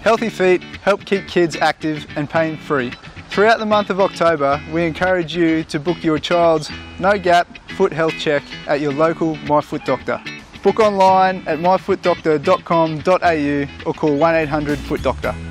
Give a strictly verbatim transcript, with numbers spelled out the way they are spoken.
Healthy feet help keep kids active and pain-free. Throughout the month of October, we encourage you to book your child's no-gap foot health check at your local My Foot Doctor. Book online at my foot doctor dot com dot a u or call one eight hundred foot doctor.